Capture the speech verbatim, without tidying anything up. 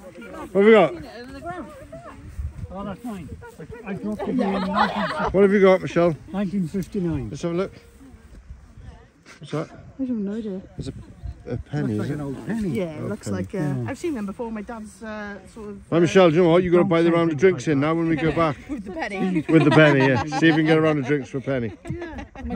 What have we got? Oh, that's mine. I, I dropped it in nineteen fifty-nine. What have you got, Michelle? nineteen fifty-nine. Let's have a look. What's that? I don't know, dear. It's a, a penny, Looks is like it? an old penny. Yeah, it Oh, looks penny. like. Uh, Yeah. I've seen them before. My dad's uh, sort of. Right, Michelle, do you know what? You've got to buy the round of drinks in now when we go back. With the penny. With the penny, yeah. See if we can get a round of drinks for a penny. Yeah.